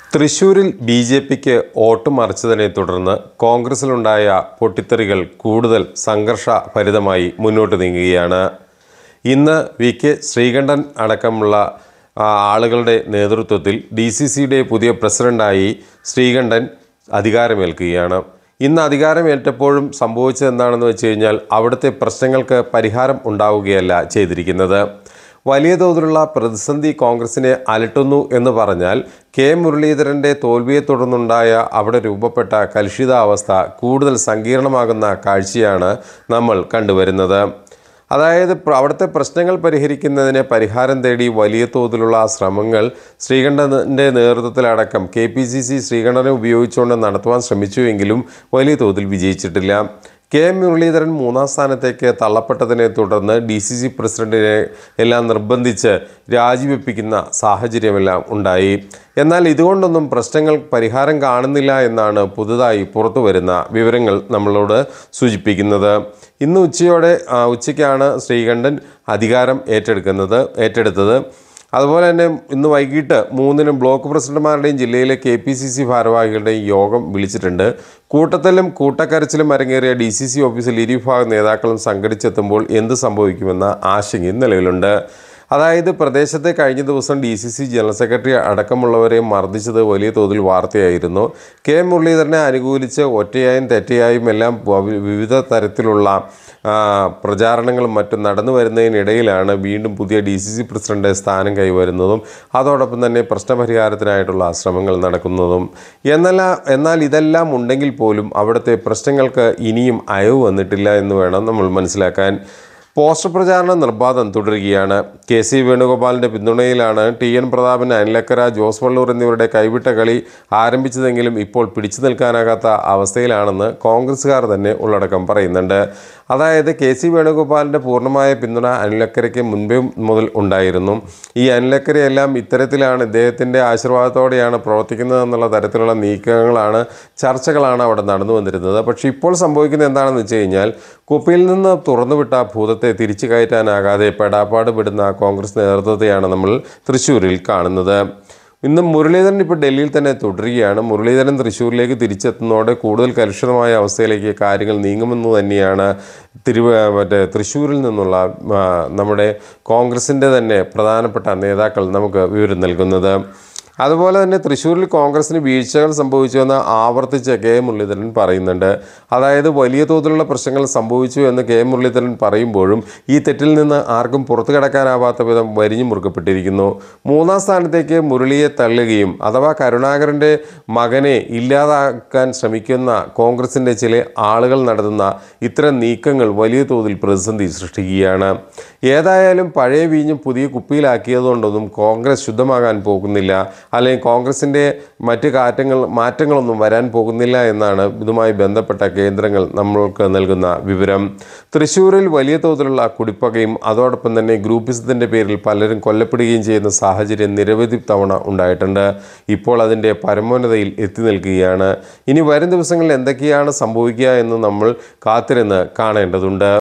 തൃശ്ശൂരിൽ ബി.ജെ.പിക്ക് വോട്ട് മറിച്ചതിനെ തുടർന്ന് കോൺഗ്രസിലുണ്ടായ പൊട്ടിത്തെറികൾ കൂടുതൽ സംഘർഷഭരിതമായി മുന്നോട്ട് നീങ്ങുകയാണ്. ഇന്ന് വി.കെ. ശ്രീകണ്ഠൻ അടക്കമുള്ള ആളുകളുടെ നേതൃത്വത്തിൽ ഡി.സി.സിയുടെ പുതിയ പ്രസിഡന്റായി ശ്രീകണ്ഠൻ അധികാരമേൽക്കുകയാണ്. ഇന്ന് അധികാരമേറ്റപ്പോഴും സംഭവിച്ചത് എന്താണെന്ന് വെച്ച് കഴിഞ്ഞാൽ അവിടുത്തെ പ്രശ്നങ്ങൾക്ക് പരിഹാരം ഉണ്ടാവുകയല്ല ചെയ്തിരിക്കുന്നത്. വലിയ തോതിലുള്ള പ്രതിസന്ധി കോൺഗ്രസിനെ അലട്ടുന്നു എന്ന് പറഞ്ഞാൽ കെ മുരളീധരൻ്റെ തോൽവിയെ തുടർന്നുണ്ടായ അവിടെ രൂപപ്പെട്ട കലുഷിതാവസ്ഥ കൂടുതൽ സങ്കീർണമാകുന്ന കാഴ്ചയാണ് നമ്മൾ കണ്ടുവരുന്നത്. അതായത് അവിടുത്തെ പ്രശ്നങ്ങൾ പരിഹരിക്കുന്നതിന് പരിഹാരം തേടി വലിയ തോതിലുള്ള ശ്രമങ്ങൾ ശ്രീകണ്ഠൻ്റെ നേതൃത്വത്തിലടക്കം KPCC ശ്രീകണ്ഠനെ ഉപയോഗിച്ചുകൊണ്ട് നടത്തുവാൻ ശ്രമിച്ചുവെങ്കിലും വലിയ തോതിൽ വിജയിച്ചിട്ടില്ല. കെ മുരളീധരൻ 3-ാം സ്ഥാനത്തേക്ക് തള്ളപ്പെട്ടതിനെ തുടർന്ന് DCC പ്രസിഡന്റിനെ എല്ലാം നിർബന്ധിച്ച് രാജിവെപ്പിക്കുന്ന സാഹചര്യമെല്ലാം ഉണ്ടായി. എന്നാൽ ഇതുകൊണ്ടൊന്നും പ്രശ്നങ്ങൾ പരിഹാരം കാണുന്നില്ല എന്നാണ് പുതുതായി പുറത്തു വരുന്ന വിവരങ്ങൾ നമ്മളോട് സൂചിപ്പിക്കുന്നത്. ഇന്ന് ഉച്ചയ്ക്കാണ് ശ്രീകണ്ഠൻ അധികാരം ഏറ്റെടുത്തത്. അതുപോലെ തന്നെ ഇന്ന് വൈകിട്ട് 3-ന് ബ്ലോക്ക് പ്രസിഡന്റുമാരുടെയും ജില്ലയിലെ KPCC ഭാരവാഹികളുടെയും യോഗം വിളിച്ചിട്ടുണ്ട്. കൂട്ടത്തിലും കൂട്ടക്കരച്ചിലും അരങ്ങേറിയ DCC ഓഫീസിൽ ഇരുവിഭാഗം നേതാക്കളും സംഘടിച്ചെത്തുമ്പോൾ എന്ത് സംഭവിക്കുമെന്ന ആശങ്കയും നിലവിലുണ്ട്. അതായത് പ്രദേശത്തെ കഴിഞ്ഞ ദിവസം DCC ജനറൽ സെക്രട്ടറി അടക്കമുള്ളവരെ മർദ്ദിച്ചത് വലിയ തോതിൽ വാർത്തയായിരുന്നു. കെ മുരളീധരനെ അനുകൂലിച്ച് ഒറ്റയായും തെറ്റയായും എല്ലാം വിവിധ തരത്തിലുള്ള പ്രചാരണങ്ങളും മറ്റും നടന്നു വരുന്നതിനിടയിലാണ് വീണ്ടും പുതിയ DCC പ്രസിഡന്റ് സ്ഥാനം കൈവരുന്നതും അതോടൊപ്പം തന്നെ പ്രശ്നപരിഹാരത്തിനായിട്ടുള്ള ശ്രമങ്ങൾ നടക്കുന്നതും. എന്നാൽ ഇതെല്ലാം ഉണ്ടെങ്കിൽ പോലും അവിടുത്തെ പ്രശ്നങ്ങൾക്ക് ഇനിയും അയവ് വന്നിട്ടില്ല എന്ന് വേണം നമ്മൾ മനസ്സിലാക്കാൻ. പോസ്റ്റർ പ്രചാരണ നിർബാധം തുടരുകയാണ്. KC വേണുഗോപാലിൻ്റെ പിന്തുണയിലാണ് TN പ്രതാപൻ, അനിലക്കര, ജോസ് വള്ളൂർ എന്നിവരുടെ കൈവിട്ട കളി ആരംഭിച്ചതെങ്കിലും ഇപ്പോൾ പിടിച്ചു നിൽക്കാനാകാത്ത അവസ്ഥയിലാണെന്ന് കോൺഗ്രസ്സുകാർ തന്നെ ഉള്ളടക്കം പറയുന്നുണ്ട്. അതായത് KC വേണുഗോപാലിൻ്റെ പൂർണ്ണമായ പിന്തുണ അനിലക്കരയ്ക്ക് മുൻപേ മുതൽ ഉണ്ടായിരുന്നു. ഈ അനിലക്കരയെല്ലാം ഇത്തരത്തിലാണ് ഇദ്ദേഹത്തിൻ്റെ ആശീർവാദത്തോടെയാണ് പ്രവർത്തിക്കുന്നതെന്നുള്ള തരത്തിലുള്ള ചർച്ചകളാണ് അവിടെ നടന്നു വന്നിരുന്നത്. പക്ഷേ ഇപ്പോൾ സംഭവിക്കുന്നത് എന്താണെന്ന് വെച്ച് കഴിഞ്ഞാൽ കുപ്പിയിൽ നിന്ന് തുറന്നുവിട്ട ഭൂതത്തെ തിരിച്ചു കയറ്റാനാകാതെ പെടാപ്പാട് പെടുന്ന കോൺഗ്രസ് നേതൃത്വത്തെയാണ് നമ്മൾ തൃശ്ശൂരിൽ കാണുന്നത്. ഇന്ന് മുരളീധരൻ ഇപ്പോൾ ഡൽഹിയിൽ തന്നെ തുടരുകയാണ്. മുരളീധരൻ തൃശ്ശൂരിലേക്ക് തിരിച്ചെത്തുന്നതോടെ കൂടുതൽ കലുഷിതമായ അവസ്ഥയിലേക്ക് കാര്യങ്ങൾ നീങ്ങുമെന്ന് തന്നെയാണ് തൃശ്ശൂരിൽ നിന്നുള്ള നമ്മുടെ കോൺഗ്രസിൻ്റെ തന്നെ പ്രധാനപ്പെട്ട നേതാക്കൾ നമുക്ക് വിവരം നൽകുന്നത്. അതുപോലെ തന്നെ തൃശ്ശൂരിൽ കോൺഗ്രസിന് വീഴ്ചകൾ സംഭവിച്ചുവെന്ന് ആവർത്തിച്ച് കെ മുരളീധരൻ പറയുന്നുണ്ട്. അതായത് വലിയ തോതിലുള്ള പ്രശ്നങ്ങൾ സംഭവിച്ചു എന്ന് കെ മുരളീധരൻ പറയുമ്പോഴും ഈ തെറ്റിൽ നിന്ന് ആർക്കും പുറത്തു കടക്കാനാവാത്ത വിധം വരിഞ്ഞു മുറുക്കപ്പെട്ടിരിക്കുന്നു. 3-ാം സ്ഥാനത്തേക്ക് മുരളിയെ തള്ളുകയും അഥവാ കരുണാകരൻ്റെ മകനെ ഇല്ലാതാക്കാൻ ശ്രമിക്കുന്ന കോൺഗ്രസിൻ്റെ ചില ആളുകൾ നടത്തുന്ന ഇത്തരം നീക്കങ്ങൾ വലിയ തോതിൽ പ്രതിസന്ധി സൃഷ്ടിക്കുകയാണ്. ഏതായാലും പഴയ വീഞ്ഞും പുതിയ കുപ്പിയിലാക്കിയതുകൊണ്ടൊന്നും കോൺഗ്രസ് ശുദ്ധമാകാൻ പോകുന്നില്ല, അല്ലെങ്കിൽ കോൺഗ്രസിൻ്റെ മറ്റ് മാറ്റങ്ങളൊന്നും വരാൻ പോകുന്നില്ല എന്നാണ് ഇതുമായി ബന്ധപ്പെട്ട കേന്ദ്രങ്ങൾ നമ്മൾക്ക് നൽകുന്ന വിവരം. തൃശ്ശൂരിൽ വലിയ തോതിലുള്ള കുടിപ്പകയും അതോടൊപ്പം തന്നെ ഗ്രൂപ്പിസത്തിൻ്റെ പേരിൽ പലരും കൊല്ലപ്പെടുകയും ചെയ്യുന്ന സാഹചര്യം നിരവധി തവണ ഉണ്ടായിട്ടുണ്ട്. ഇപ്പോൾ അതിൻ്റെ പരമോന്നതയിൽ എത്തി നിൽക്കുകയാണ്. ഇനി വരും ദിവസങ്ങളിൽ എന്തൊക്കെയാണ് സംഭവിക്കുക എന്ന് നമ്മൾ കാത്തിരുന്ന് കാണേണ്ടതുണ്ട്.